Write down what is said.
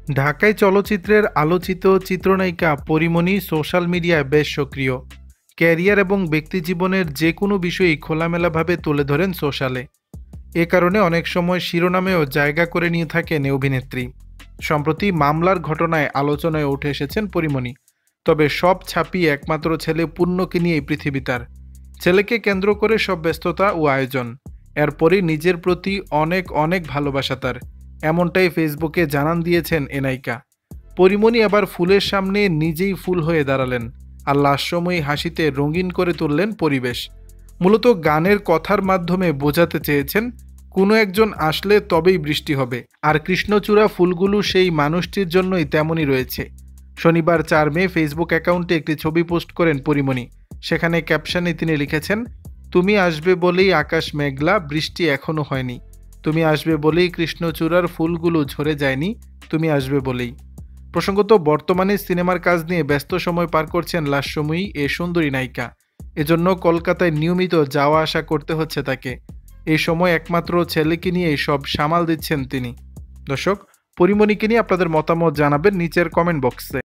ঢাকাই চলচ্চিত্রের আলোচিত চিত্রনায়িকা পরীমণি সোশ্যাল মিডিয়ায় বেশ সক্রিয়। ক্যারিয়ার এবং ব্যক্তিজীবনের যে কোনো বিষয়ই খোলামেলাভাবে তুলে ধরেন সোশ্যালে। এ কারণে অনেক সময় শিরোনামেও জায়গা করে নিয়ে থাকেন এই অভিনেত্রী। সম্প্রতি মামলার ঘটনায় আলোচনায় উঠে এসেছেন পরীমণি। তবে সব ছাপিয়ে একমাত্র ছেলে পূর্ণকে নিয়েই পৃথিবী তার। ছেলেকে কেন্দ্র করে সব ব্যস্ততা ও আয়োজন। এরপরই নিজের প্রতি অনেক অনেক ভালোবাসা তার, এমনটাই ফেসবুকে জানান দিয়েছেন এ নায়িকা। পরীমণি আবার ফুলের সামনে নিজেই ফুল হয়ে দাঁড়ালেন আর লাস্যময়ী হাসিতে রঙিন করে তুললেন পরিবেশ। মূলত গানের কথার মাধ্যমে বোঝাতে চেয়েছেন কোনো একজন আসলে তবেই বৃষ্টি হবে, আর কৃষ্ণচূড়া ফুলগুলো সেই মানুষটির জন্যই তেমনই রয়েছে। শনিবার 4 মে ফেসবুক অ্যাকাউন্টে একটি ছবি পোস্ট করেন পরীমণি। সেখানে ক্যাপশনে তিনি লিখেছেন, তুমি আসবে বলেই আকাশ মেঘলা, বৃষ্টি এখনো হয়নি। তুমি আসবে বলেই কৃষ্ণচূড়ার ফুলগুলো ঝরে যায়নি, তুমি আসবে বলেই। প্রসঙ্গত, বর্তমানে সিনেমার কাজ নিয়ে ব্যস্ত সময় পার করছেন লাস্যময়ী এ সুন্দরী নায়িকা। এজন্য কলকাতায় নিয়মিত যাওয়া আসা করতে হচ্ছে তাকে। এই সময় একমাত্র ছেলেকে নিয়েই সব সামাল দিচ্ছেন তিনি। দর্শক, পরীমণিকে নিয়ে আপনাদের মতামত জানাবেন নিচের কমেন্ট বক্সে।